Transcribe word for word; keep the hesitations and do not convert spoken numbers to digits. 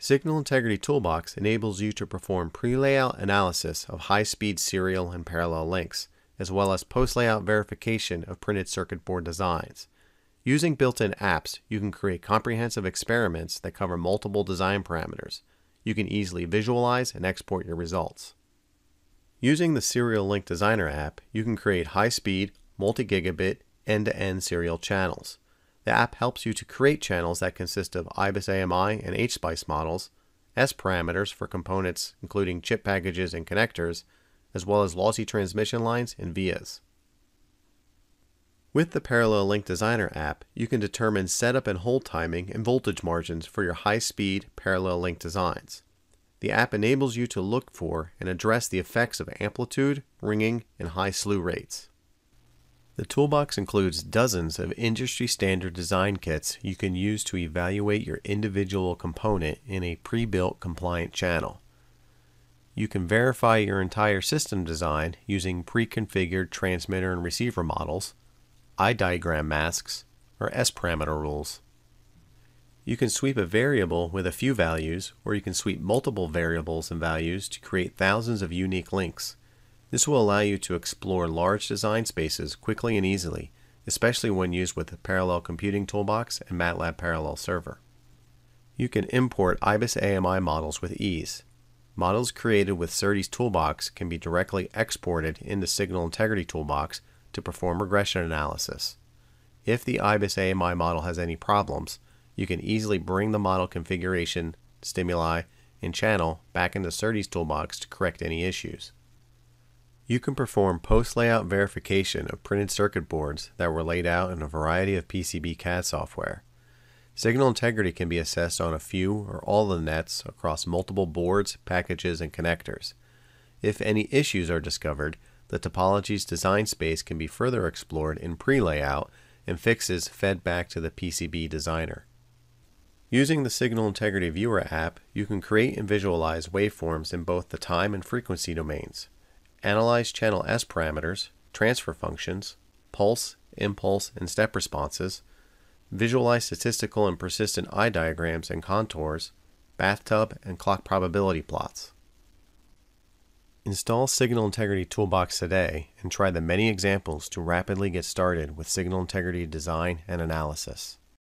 Signal Integrity Toolbox enables you to perform pre-layout analysis of high-speed serial and parallel links, as well as post-layout verification of printed circuit board designs. Using built-in apps, you can create comprehensive experiments that cover multiple design parameters. You can easily visualize and export your results. Using the Serial Link Designer app, you can create high-speed, multi-gigabit, end-to-end serial channels. The app helps you to create channels that consist of I B I S-A M I and H SPICE models, S parameters for components including chip packages and connectors, as well as lossy transmission lines and vias. With the Parallel Link Designer app, you can determine setup and hold timing and voltage margins for your high-speed parallel link designs. The app enables you to look for and address the effects of amplitude, ringing, and high slew rates. The toolbox includes dozens of industry-standard design kits you can use to evaluate your individual component in a pre-built compliant channel. You can verify your entire system design using pre-configured transmitter and receiver models, eye diagram masks, or S parameter rules. You can sweep a variable with a few values, or you can sweep multiple variables and values to create thousands of unique links. This will allow you to explore large design spaces quickly and easily, especially when used with the Parallel Computing Toolbox and MATLAB Parallel Server. You can import I B I S-A M I models with ease. Models created with C E R T's Toolbox can be directly exported into Signal Integrity Toolbox to perform regression analysis. If the I B I S-A M I model has any problems, you can easily bring the model configuration, stimuli, and channel back into C E R T's Toolbox to correct any issues. You can perform post-layout verification of printed circuit boards that were laid out in a variety of P C B C A D software. Signal integrity can be assessed on a few or all the nets across multiple boards, packages, and connectors. If any issues are discovered, the topology's design space can be further explored in pre-layout and fixes fed back to the P C B designer. Using the Signal Integrity Viewer app, you can create and visualize waveforms in both the time and frequency domains. Analyze channel S parameters, transfer functions, pulse, impulse, and step responses, visualize statistical and persistent eye diagrams and contours, bathtub, and clock probability plots. Install Signal Integrity Toolbox today and try the many examples to rapidly get started with signal integrity design and analysis.